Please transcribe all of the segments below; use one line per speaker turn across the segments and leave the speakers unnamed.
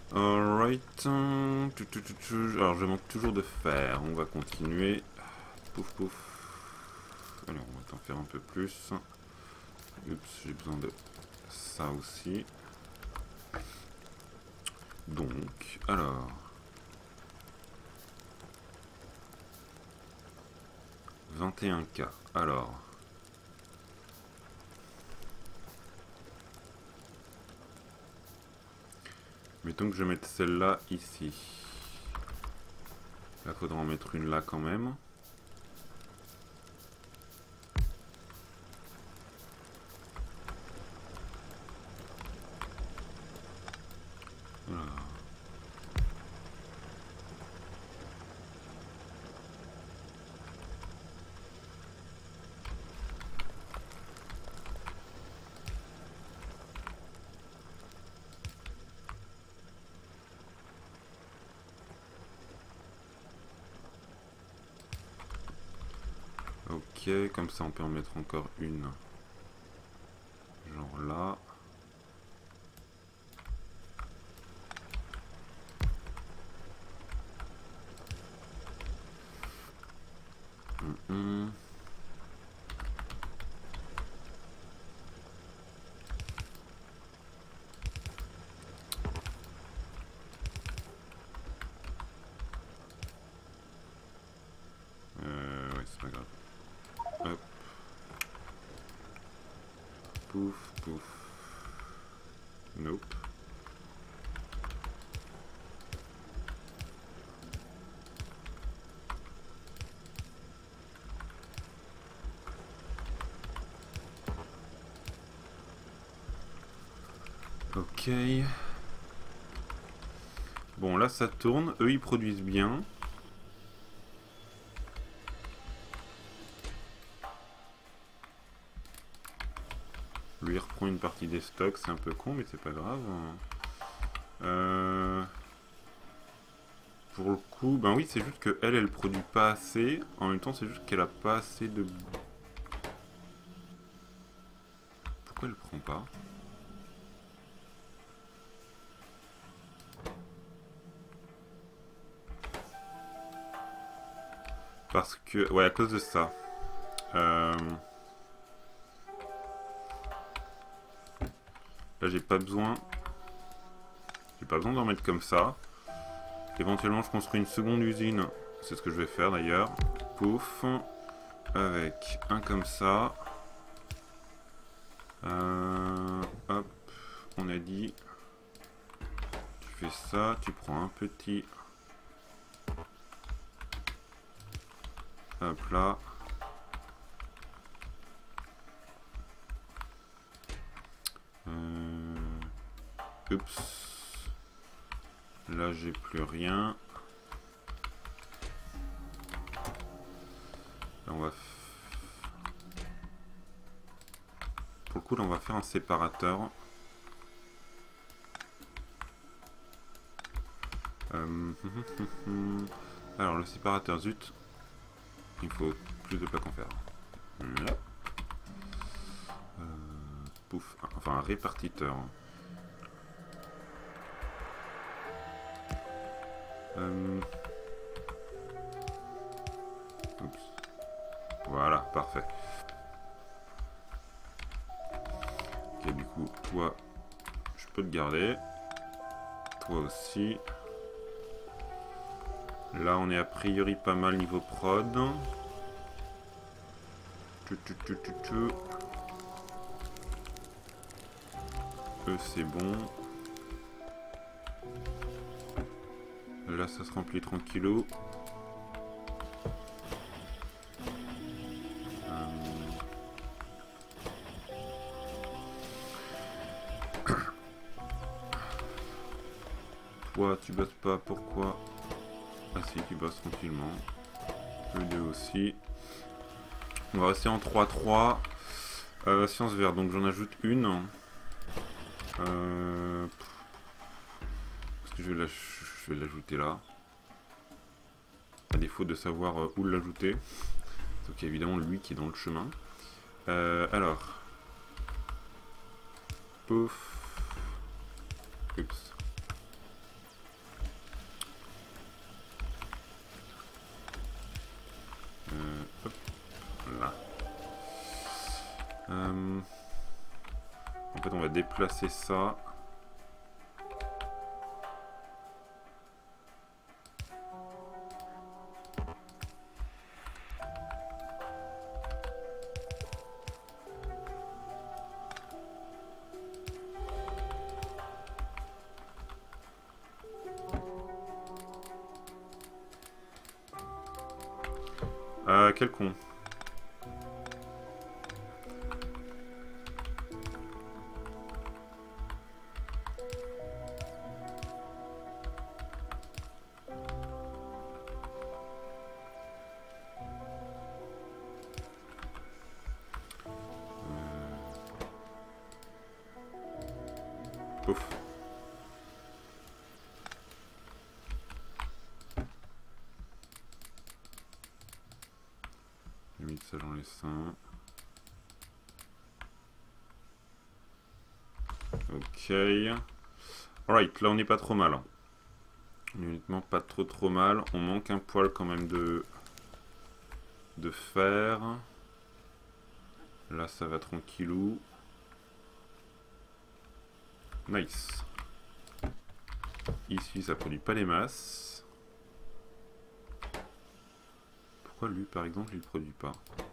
Alright. Alors je manque toujours de fer. On va continuer. Pouf pouf. Alors on va t'en faire un peu plus. Oups, j'ai besoin de ça aussi. Donc, alors. 21K. Alors. Mettons que je mette celle-là ici. Là, faudra en mettre une là quand même. Voilà. Ok, comme ça on peut en mettre encore une. Genre là. Ouais, c'est pas grave. Hop. Pouf, pouf. Nope. Ok. Bon, là ça tourne. Eux ils produisent bien. Lui il reprend une partie des stocks. C'est un peu con, mais c'est pas grave. Pour le coup, ben oui, c'est juste que elle produit pas assez. En même temps, c'est juste qu'elle a pas assez de. Pourquoi elle prend pas? Parce que. Ouais, à cause de ça. Là, j'ai pas besoin. J'ai pas besoin d'en mettre comme ça. Éventuellement, je construis une seconde usine. C'est ce que je vais faire d'ailleurs. Pouf. Avec un comme ça. Hop. On a dit. Tu fais ça. Tu prends un petit. Hop là. Oups. Là, j'ai plus rien. Là, on va. Pour le coup, là, on va faire un séparateur. Alors, le séparateur, zut. Il faut plus de plaques en fer. Là. Pouf. Enfin, un répartiteur. Oups. Voilà, parfait. Ok, du coup, toi, je peux te garder. Toi aussi. Là, on est a priori pas mal niveau prod. Eux, c'est bon. Là, ça se remplit tranquillou. Toi, tu bosses pas, pourquoi? Ah si, tu bosses tranquillement. Le 2 aussi. On va rester en 3-3. Science verte, donc j'en ajoute une. Parce que je vais l'ajouter là. À défaut de savoir où l'ajouter. Donc évidemment lui qui est dans le chemin. Alors. Pouf. Oups. déplacer ça. Quel con. Pouf. J'ai mis ça dans les seins. Ok. Alright, là on n'est pas trop mal. Honnêtement, pas trop mal. On manque un poil quand même de fer. Là ça va tranquillou. Nice. Ici ça produit pas les masses. Pourquoi lui par exemple il produit pas?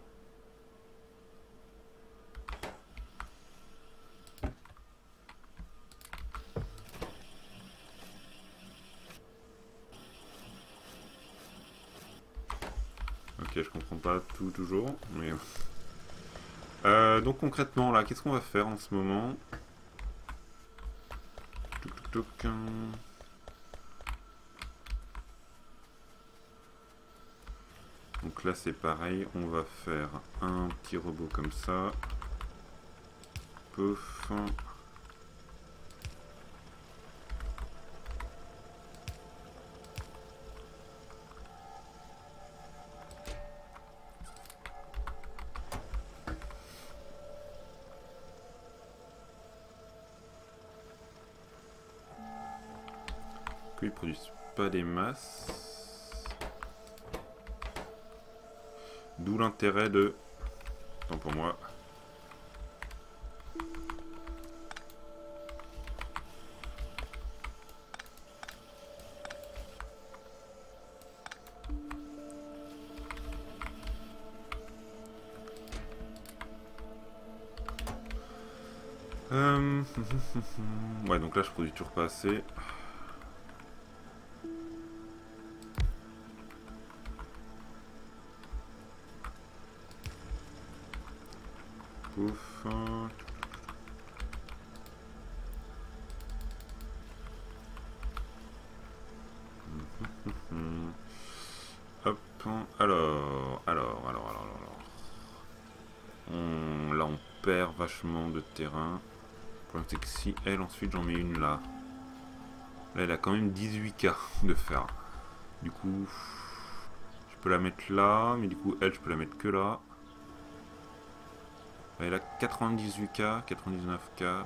Ok, je comprends pas tout toujours, mais donc concrètement là, qu'est-ce qu'on va faire en ce moment? Donc là c'est pareil, on va faire un petit robot comme ça. Pouf. Ils produisent pas des masses. D'où l'intérêt de... Tant pour moi. Ouais, donc là je produis toujours pas assez. Ouf. Hop. Alors. Là on perd vachement de terrain. Le problème c'est que si elle ensuite j'en mets une là. Là elle a quand même 18K de fer. Du coup je peux la mettre là, mais du coup elle je peux la mettre que là. Elle a 98K, 99K.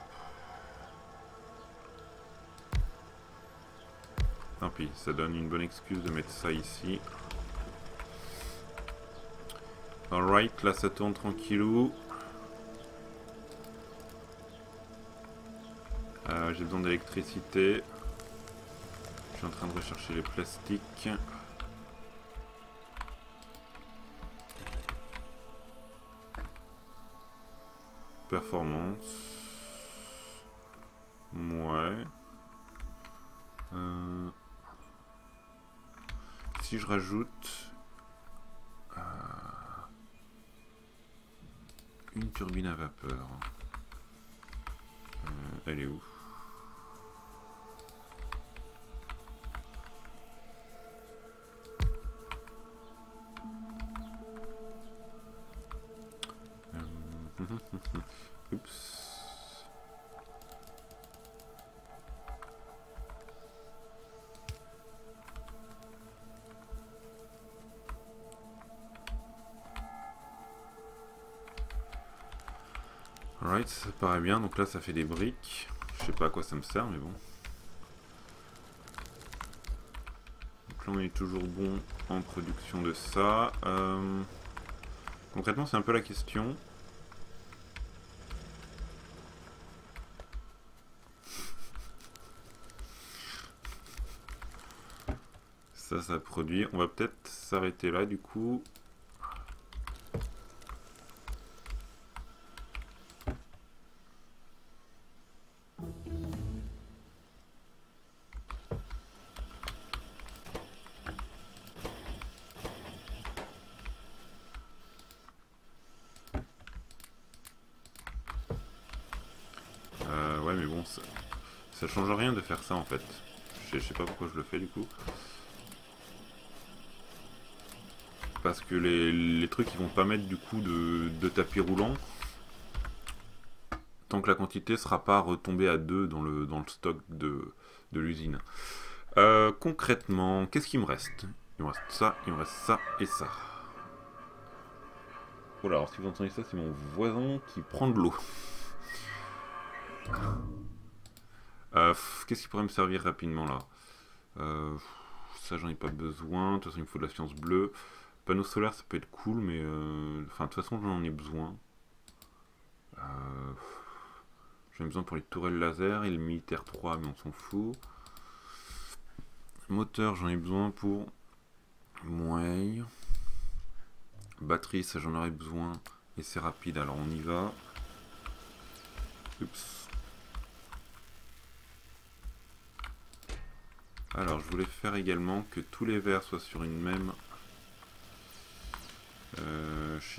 Tant pis, ça donne une bonne excuse de mettre ça ici. Alright, là ça tourne tranquillou. J'ai besoin d'électricité. Je suis en train de rechercher les plastiques. Performance. Ouais. Si je rajoute une turbine à vapeur, elle est où? Oups. Alright, ça paraît bien. Donc là, ça fait des briques. Je sais pas à quoi ça me sert, mais bon. Donc là, on est toujours bon en production de ça. Concrètement, c'est un peu la question. Ça produit. On va peut-être s'arrêter là du coup. Ouais mais bon, ça change rien de faire ça en fait. Je sais pas pourquoi je le fais du coup. Parce que les trucs ils vont pas mettre du coup de tapis roulant. Tant que la quantité sera pas retombée à 2 dans le stock de l'usine. Concrètement, qu'est-ce qu'il me reste? Il me reste ça, il me reste ça et ça. Oh là, alors si vous entendez ça, c'est mon voisin qui prend de l'eau. Qu'est-ce qui pourrait me servir rapidement là? Ça j'en ai pas besoin, de toute façon il me faut de la science bleue. Panneau solaire ça peut être cool, mais enfin de toute façon j'en ai besoin. J'en ai besoin pour les tourelles laser et le militaire 3, mais on s'en fout. Moteur j'en ai besoin pour Mouais. Batterie ça j'en aurais besoin et c'est rapide alors on y va. Oups. Alors, je voulais faire également que tous les verres soient sur une même... shit.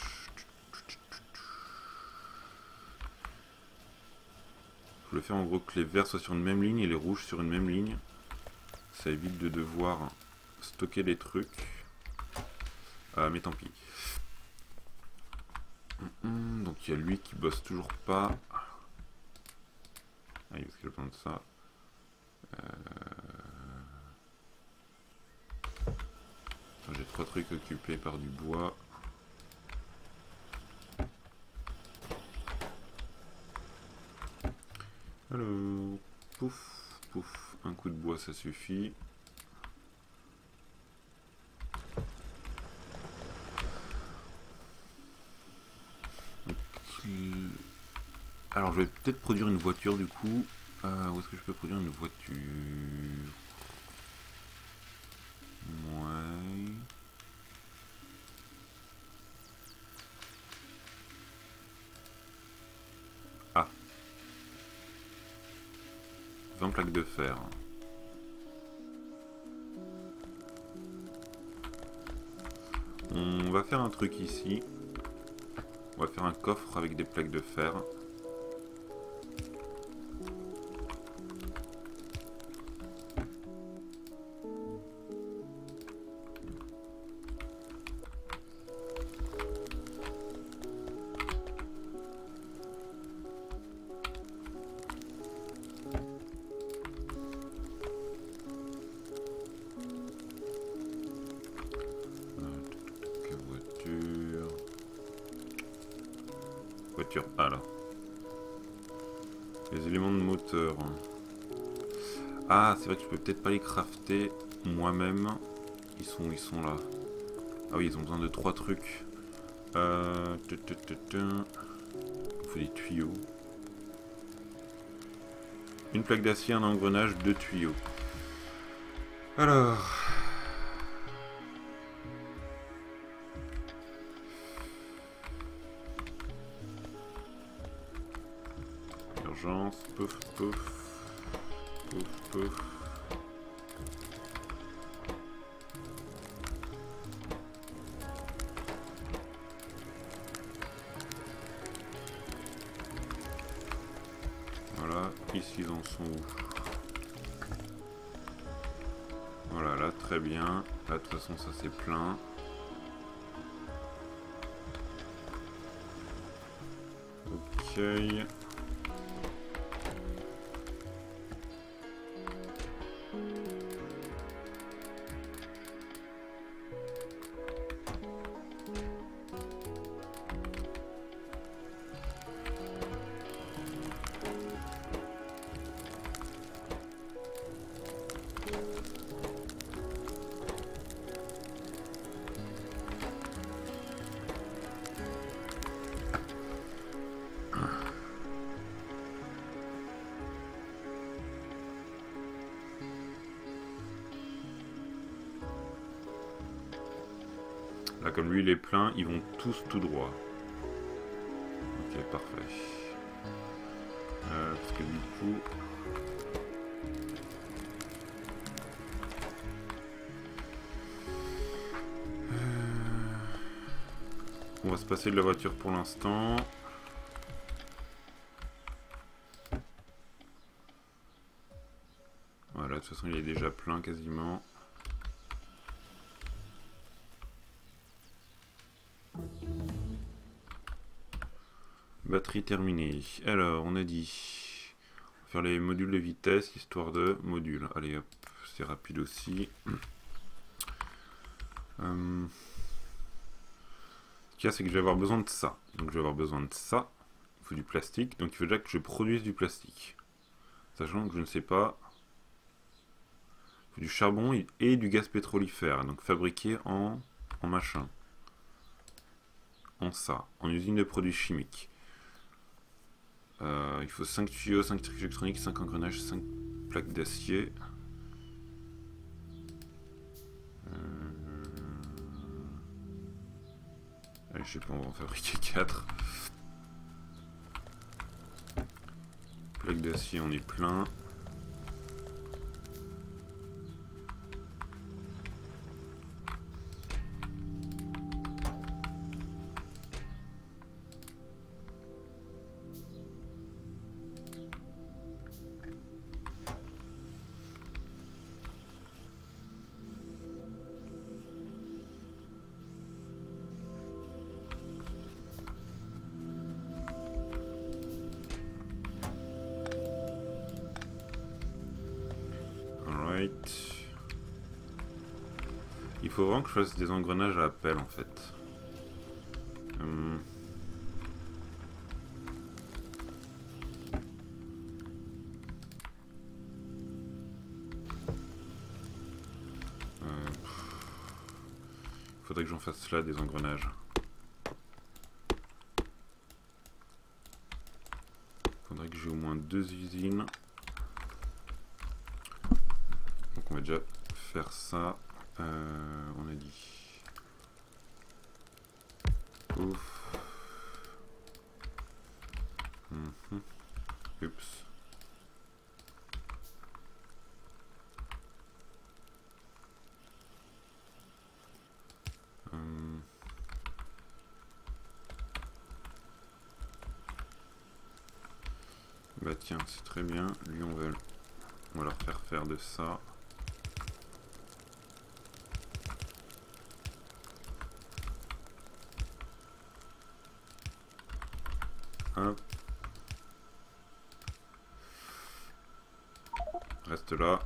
Je voulais faire en gros que les verts soient sur une même ligne et les rouges sur une même ligne. Ça évite de devoir stocker les trucs. Mais tant pis. Donc il y a lui qui bosse toujours pas. Ah, parce qu'il a besoin de ça. J'ai 3 trucs occupés par du bois. Alors, pouf, pouf, un coup de bois ça suffit. Donc, alors je vais peut-être produire une voiture du coup. Où est-ce que je peux produire une voiture? Ouais. Ah. 20 plaques de fer. On va faire un truc ici. On va faire un coffre avec des plaques de fer. Voiture A là. Les éléments de moteur. Ah, c'est vrai que je peux peut-être pas les crafter moi-même. Ils sont là. Ah oui, ils ont besoin de 3 trucs. Il faut des tuyaux. Une plaque d'acier, un engrenage, 2 tuyaux. Alors... Urgence, pouf, pouf. Pouf, pouf. Voilà, ici ils en sont où? Voilà, là très bien. Là de toute façon ça c'est plein. Ok. Là, comme lui il est plein, ils vont tous tout droit. Ok, parfait. Parce que du coup... On va se passer de la voiture pour l'instant. Voilà, de toute façon il est déjà plein quasiment. Batterie terminée. Alors, on a dit... faire les modules de vitesse, histoire de modules. Allez hop, c'est rapide aussi. Ce qu'il y a, c'est que je vais avoir besoin de ça. Donc je vais avoir besoin de ça. Il faut du plastique. Donc il faut déjà que je produise du plastique. Sachant que je ne sais pas... Il faut du charbon et du gaz pétrolifère. Donc fabriqué en machin. En ça. En usine de produits chimiques. Il faut 5 tuyaux, 5 trucs électroniques, 5 engrenages, 5 plaques d'acier. Allez, je sais pas, on va en fabriquer 4. Plaques d'acier, on est plein. Il faut vraiment que je fasse des engrenages à appel en fait. Faudrait que j'en fasse là des engrenages. Faudrait que j'ai au moins 2 usines. Donc on va déjà faire ça. On a dit. Ouf. Oups. Bah tiens, c'est très bien. Lui on va leur faire de ça. Hop. Reste là.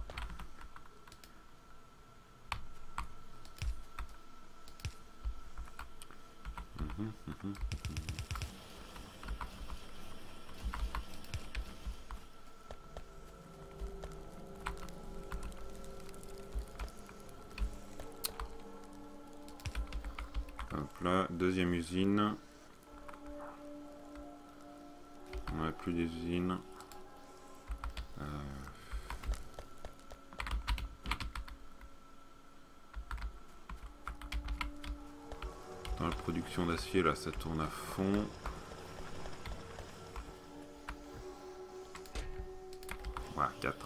Hop là, deuxième usine. On n'a plus des usines. Dans la production d'acier, là, ça tourne à fond. Voilà, 4.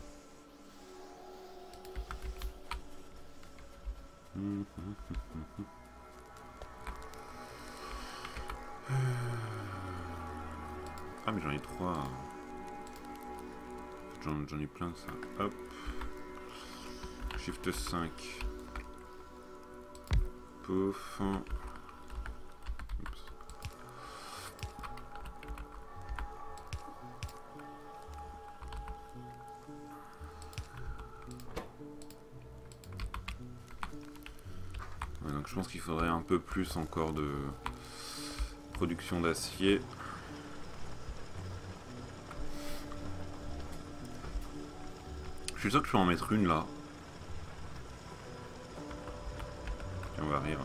Ah mais j'en ai 3. J'en ai plein de ça. Hop. Shift 5. Pouf. Oups. Ouais, donc je pense qu'il faudrait un peu plus encore de production d'acier. Je suis sûr que je peux en mettre une là. Et on va rire.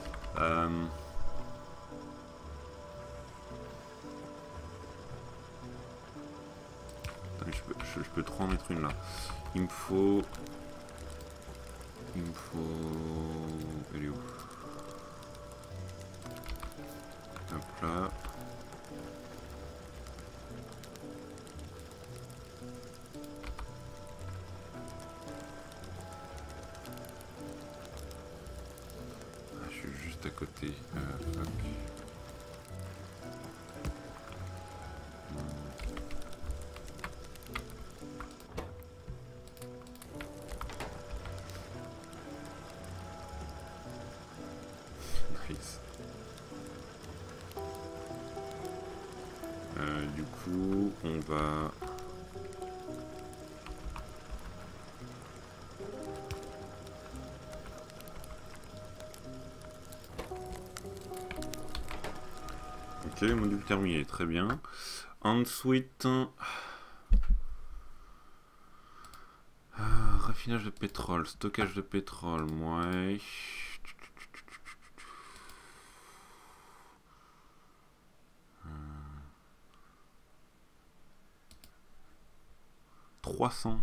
Attends, je peux trop en mettre une là. Il me faut... Elle est où? Hop là. Ah, je suis juste à côté. Fuck. Nice. Du coup, on va... Ok, module terminé, très bien. Ensuite... raffinage de pétrole, stockage de pétrole, ouais... 300.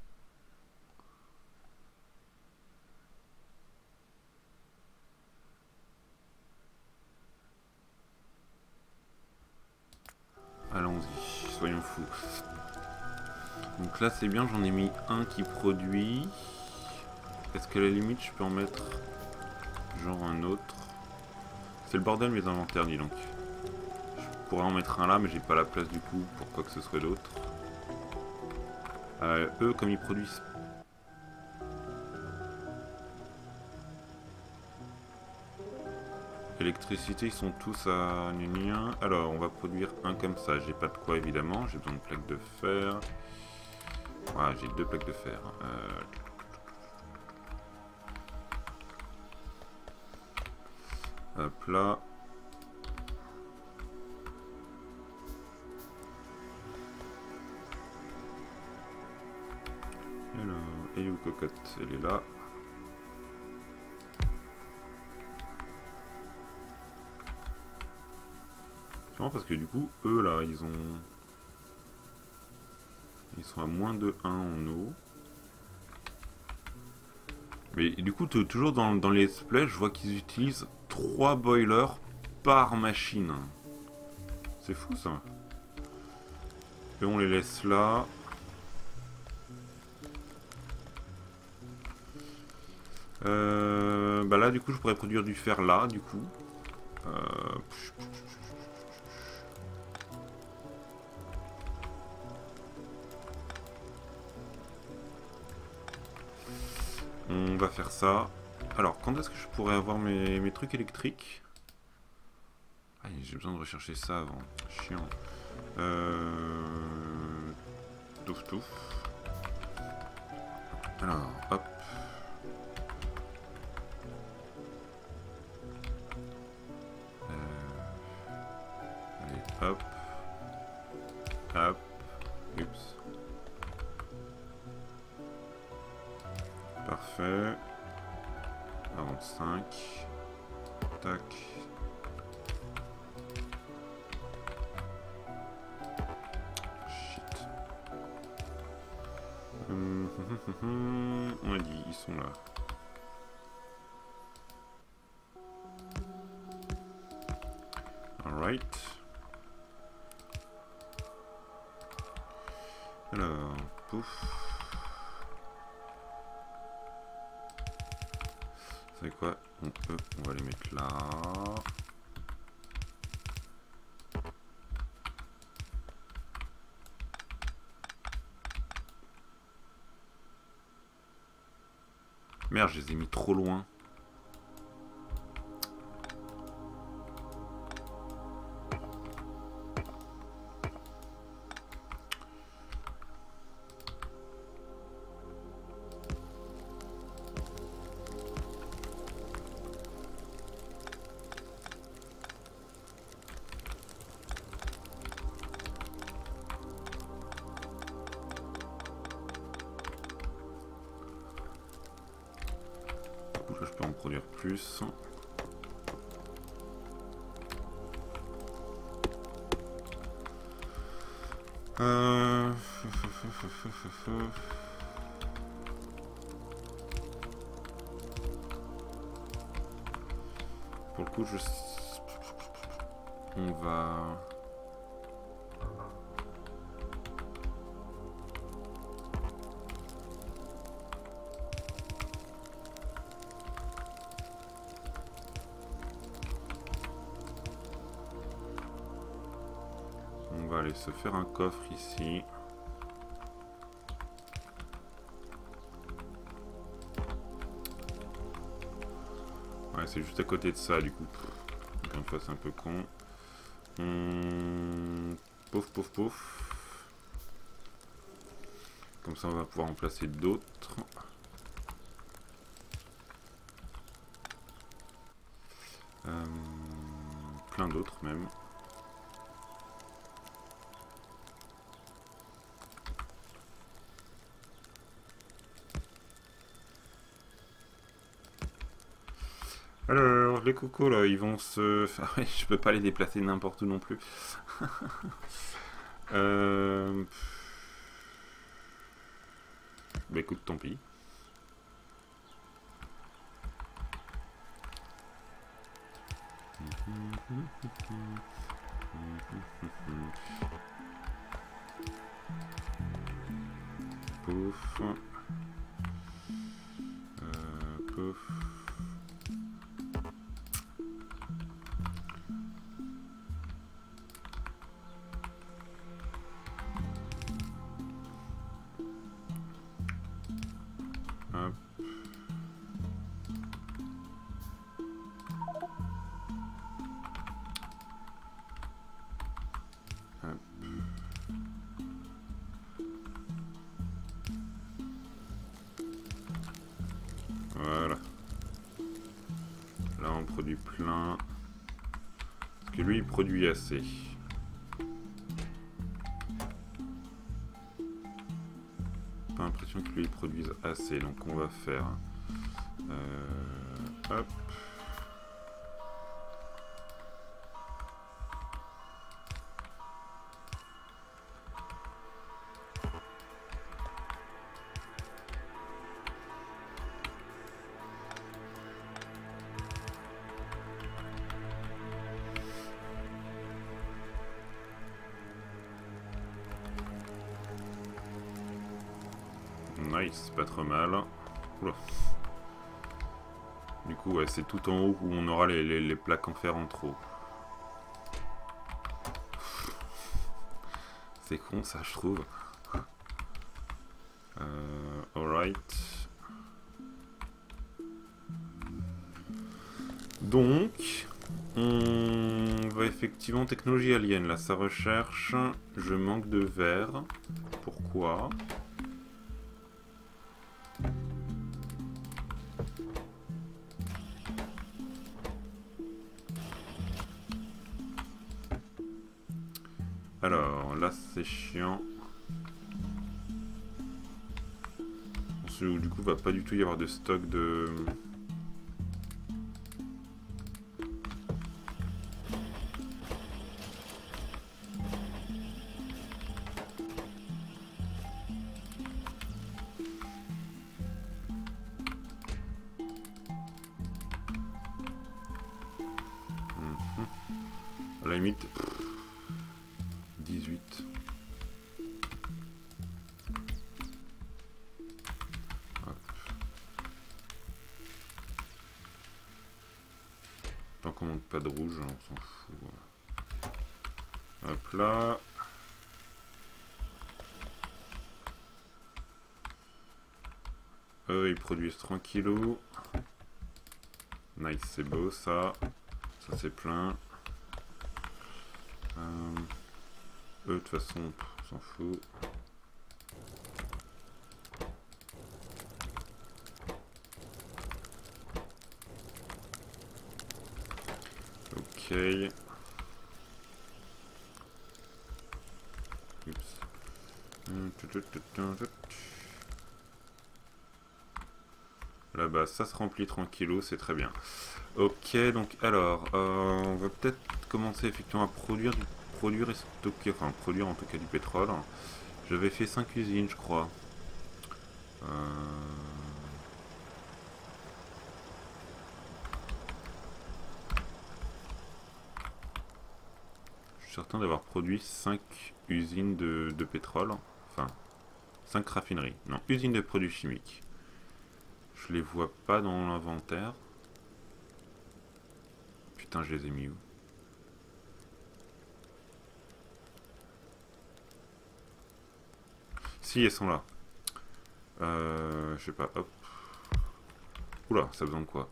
Allons-y, soyons fous. Donc là c'est bien, j'en ai mis un qui produit. Est-ce qu'à la limite je peux en mettre genre un autre? C'est le bordel mes inventaires, dis donc. Je pourrais en mettre un là mais j'ai pas la place du coup pour quoi que ce soit d'autre. Eux comme ils produisent... Électricité, ils sont tous à Nunia. Alors, on va produire un comme ça. J'ai pas de quoi, évidemment. J'ai besoin de plaques de fer. Voilà, j'ai 2 plaques de fer. Hop là. Alors, elle est où, cocotte? Elle est là. C'est marrant parce que du coup, eux là, ils sont à moins de 1 en eau. Mais du coup, toujours dans les let's play, je vois qu'ils utilisent 3 boilers par machine. C'est fou ça. Et on les laisse là. Bah là, du coup, je pourrais produire du fer là, du coup. On va faire ça. Alors, quand est-ce que je pourrais avoir mes trucs électriques? Ah, j'ai besoin de rechercher ça avant. Chiant. Touf touf. Alors, hop. Allez, hop. Hop. Oups. Parfait. 45. Tac. Shit. On a dit, ils sont là. Alright. Alors, pouf. Vous savez quoi? On va les mettre là. Merde, je les ai mis trop loin. Je peux en produire plus. Pour le coup, On va... On va aller se faire un coffre ici. Ouais, c'est juste à côté de ça, du coup. Encore une fois, c'est un peu con. Pouf, pouf, pouf. Comme ça, on va pouvoir en placer d'autres. Plein d'autres, même. Alors, les cocos là, ils vont se... Ah ouais, je peux pas les déplacer n'importe où non plus. Bah écoute, tant pis. Pouf. Pouf. Hop. Hop. Voilà. Là on produit plein. Parce que lui il produit assez. Pas l'impression que lui il produise assez. Donc on va faire... hop. Nice, pas trop mal. Oula. Du coup, ouais, c'est tout en haut où on aura les plaques en fer en trop. C'est con ça, je trouve. Alright. Donc, on va effectivement... Technologie alien, là, ça recherche. Je manque de verre. Pourquoi ? Alors, là, c'est chiant. Du coup, va pas du tout y avoir de stock de... À la limite... 18. Hop. Tant qu'on manque pas de rouge, on s'en fout. Hop là. Eux, ils produisent tranquillou. Nice, c'est beau ça. Ça c'est plein. Eux, de toute façon, on s'en fout. Ok. Oups. Là-bas, ça se remplit tranquillou, c'est très bien. Ok, donc alors, on va peut-être commencer effectivement à produire et stocker, enfin produire en tout cas du pétrole. J'avais fait 5 usines, je crois. suis certain d'avoir produit 5 usines de pétrole. Enfin, 5 raffineries. Non, usines de produits chimiques. Je les vois pas dans l'inventaire. Putain, je les ai mis où? Si, elles sont là. Je sais pas, hop. Oula, ça a besoin de quoi?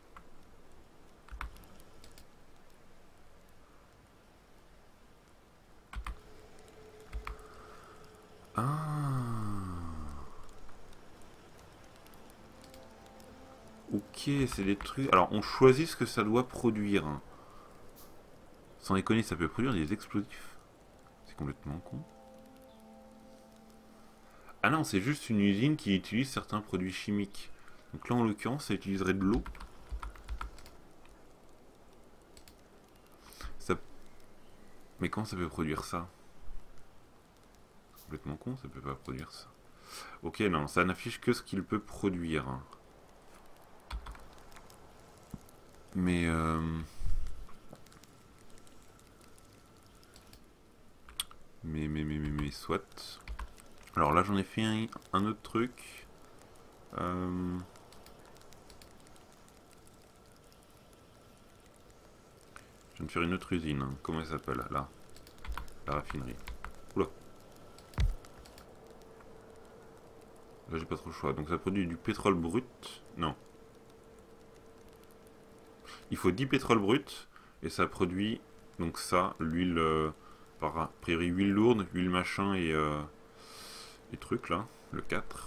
Ah. Ok, c'est des trucs... Alors, on choisit ce que ça doit produire. Sans déconner, ça peut produire des explosifs. C'est complètement con. Ah non, c'est juste une usine qui utilise certains produits chimiques. Donc là, en l'occurrence, ça utiliserait de l'eau. Ça... Mais comment ça peut produire ça? C'est complètement con, ça peut pas produire ça. Ok, non, ça n'affiche que ce qu'il peut produire. Mais soit. Alors là, j'en ai fait un autre truc. Je viens de faire une autre usine. Comment elle s'appelle? Là. La raffinerie. Oula. Là, j'ai pas trop le choix. Donc ça produit du pétrole brut. Non. Il faut 10 pétroles bruts. Et ça produit, donc ça, l'huile, par priori, huile lourde, huile machin et trucs là. Le 4.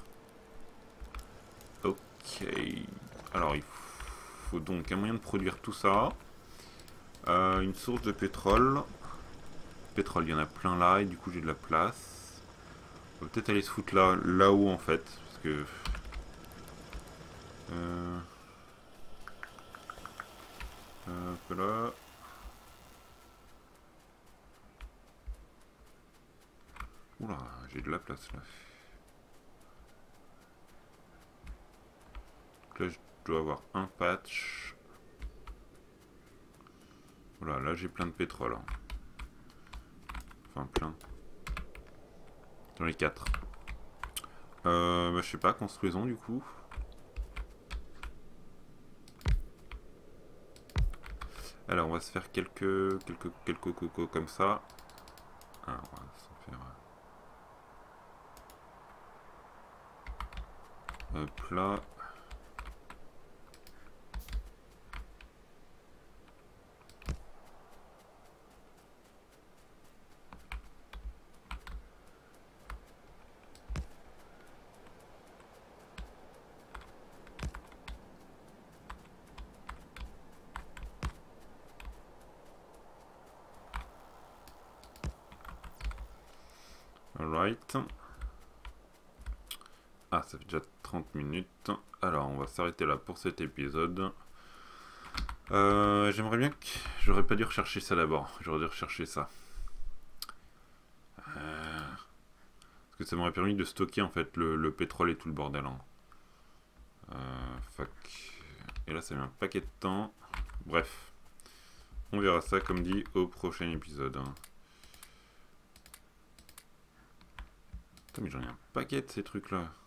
Ok. Alors, il faut donc un moyen de produire tout ça. Une source de pétrole. Pétrole, il y en a plein là. Et du coup, j'ai de la place. On va peut-être aller se foutre là-haut en fait. Parce que... là. Oula, j'ai de la place là. Donc là, je dois avoir un patch. Voilà, là j'ai plein de pétrole. Hein. Enfin, plein. J'en ai 4. Bah, je sais pas, construisons du coup. Alors, on va se faire quelques cocos comme ça. Ah, on va s'en faire... Hop là. Alright. Ah, ça fait déjà 30 minutes. Alors, on va s'arrêter là pour cet épisode. J'aimerais bien que... J'aurais pas dû rechercher ça d'abord. J'aurais dû rechercher ça. Parce que ça m'aurait permis de stocker en fait le pétrole et tout le bordel. Hein. Fuck. Et là, ça met un paquet de temps. Bref. On verra ça, comme dit, au prochain épisode. Putain, mais j'en ai un paquet de ces trucs-là.